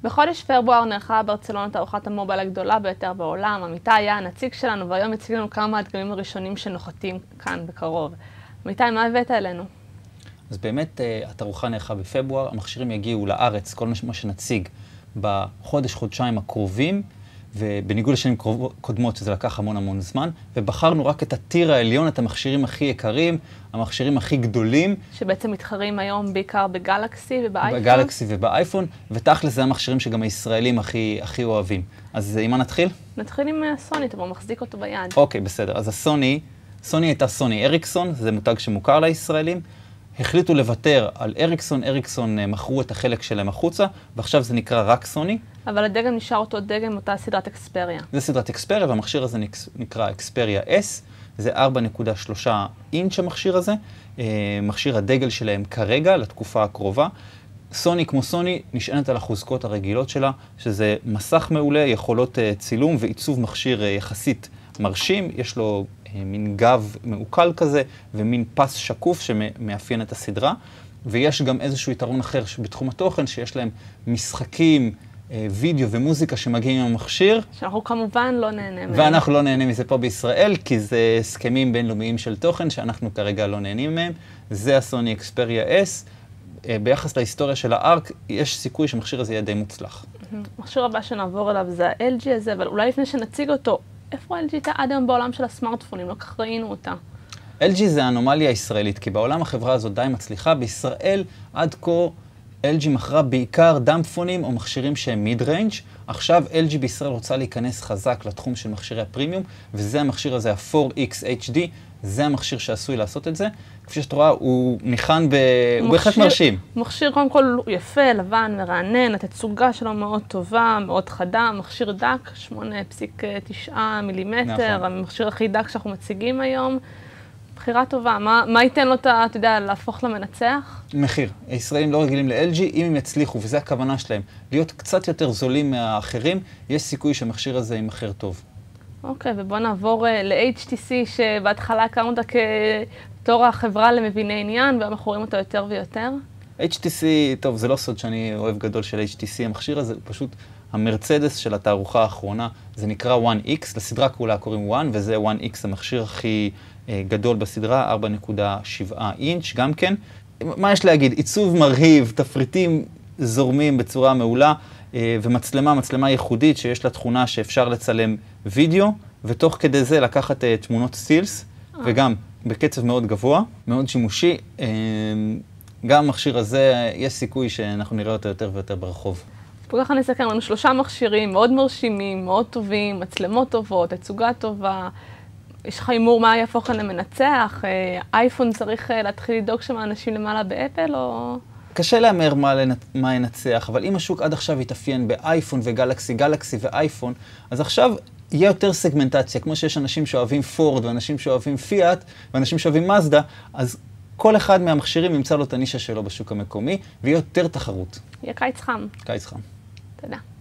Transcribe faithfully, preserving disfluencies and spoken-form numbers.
בחודש פברואר נערכה ברצלונה תערוכת המובייל הגדולה ביותר בעולם. אמיתי היה הנציג שלנו, והיום הציג לנו כמה הדגמים הראשונים שנוחתים כאן בקרוב. אמיתי, מה הבאת אלינו? אז באמת התערוכה נערכה בפברואר, המכשירים יגיעו לארץ, כל מה שנציג בחודש, חודשיים הקרובים, ובניגוד לשנים קודמות שזה לקח המון המון זמן, ובחרנו רק את הטיר העליון, את המכשירים הכי יקרים, המכשירים הכי גדולים. שבעצם מתחרים היום בעיקר בגלקסי ובאייפון. בגלקסי ובאייפון, ותכל'ס זה המכשירים שגם הישראלים הכי, הכי אוהבים. אז עם מה נתחיל? נתחיל עם סוני, אתה בוא מחזיק אותו ביד. אוקיי, בסדר. אז הסוני, סוני הייתה סוני אריקסון, זה מותג שמוכר לישראלים. החליטו לוותר על אריקסון, אריקסון מכרו את החלק שלהם החוצה, ועכשיו זה נקרא רק סוני. אבל הדגם נשאר אותו דגם, אותה סדרת אקספריה. זה סדרת אקספריה, והמכשיר הזה נקרא אקספריה S, זה ארבע נקודה שלוש אינץ' המכשיר הזה, מכשיר הדגל שלהם כרגע, לתקופה הקרובה. סוני כמו סוני נשענת על החוזקות הרגילות שלה, שזה מסך מעולה, יכולות צילום ועיצוב מכשיר יחסית מרשים, יש לו מין גב מעוקל כזה, ומין פס שקוף שמאפיין את הסדרה. ויש גם איזשהו יתרון אחר בתחום התוכן, שיש להם משחקים, וידאו ומוזיקה שמגיעים עם המכשיר. שאנחנו כמובן לא נהנה מהם. ואנחנו לא נהנים מזה פה בישראל, כי זה הסכמים בינלאומיים של תוכן, שאנחנו כרגע לא נהנים מהם. זה הסוני אקספריה S. ביחס להיסטוריה של הארק, יש סיכוי שהמכשיר הזה יהיה די מוצלח. המכשיר הבא שנעבור אליו זה ה-אל ג'י הזה, אבל אולי לפני שנציג אותו, איפה אל ג'י הייתה עד היום בעולם של הסמארטפונים? לא כך ראינו אותה. אל ג'י זה האנומליה הישראלית, כי בעולם החברה הזאת די מצליחה. בישראל עד כה אל ג'י מכרה בעיקר דאמפפונים או מכשירים שהם מיד ריינג'. עכשיו אל ג'י בישראל רוצה להיכנס חזק לתחום של מכשירי הפרימיום, וזה המכשיר הזה, ה-פור אקס אייץ' די, זה המכשיר שעשוי לעשות את זה. כפי שאת רואה, הוא ניחן ב... הוא בהחלט מרשים. מכשיר קודם כל יפה, לבן, מרענן, התצוגה שלו מאוד טובה, מאוד חדה, מכשיר דק, שמונה נקודה תשע מילימטר, המכשיר הכי דק שאנחנו מציגים היום. בחירה טובה. מה, מה ייתן לו, אתה יודע, להפוך למנצח? מחיר. הישראלים לא רגילים ל-אל ג'י, אם הם יצליחו, וזו הכוונה שלהם, להיות קצת יותר זולים מהאחרים, יש סיכוי שהמכשיר הזה יימכר טוב. אוקיי, ובוא נעבור ל-אייץ' טי סי, שבהתחלה הכרנו אותה כתור החברה למביני עניין, והיום אנחנו רואים אותה יותר ויותר. אייץ' טי סי, טוב, זה לא סוד שאני אוהב גדול של אייץ' טי סי, המכשיר הזה הוא פשוט המרצדס של התערוכה האחרונה, זה נקרא וואן אקס, לסדרה כולה קוראים וואן, וזה וואן אקס, המכשיר הכי גדול בסדרה, ארבע נקודה שבע אינץ' גם כן. מה יש להגיד? עיצוב מרהיב, תפריטים זורמים בצורה מעולה, ומצלמה, מצלמה ייחודית שיש לה תכונה שאפשר לצלם וידאו, ותוך כדי זה לקחת תמונות סטילס, וגם בקצב מאוד גבוה, מאוד שימושי. גם המכשיר הזה, יש סיכוי שאנחנו נראה אותו יותר ויותר ברחוב. פה ככה נסכם לנו שלושה מכשירים מאוד מרשימים, מאוד טובים, מצלמות טובות, תצוגה טובה. יש לך הימור מה יהפוך כאן למנצח? אייפון צריך להתחיל לדאוג שם אנשים למעלה באפל או... קשה להמר מה, מה ינצח, אבל אם השוק עד עכשיו יתאפיין באייפון וגלקסי, גלקסי ואייפון, אז עכשיו יהיה יותר סגמנטציה, כמו שיש אנשים שאוהבים פורד ואנשים שאוהבים פיאט ואנשים שאוהבים מזדה, אז כל אחד מהמכשירים ימצא לו את הנישה שלו בשוק המקומי, ויהיה יותר תחרות. יהיה קיץ חם. קיץ חם. תודה.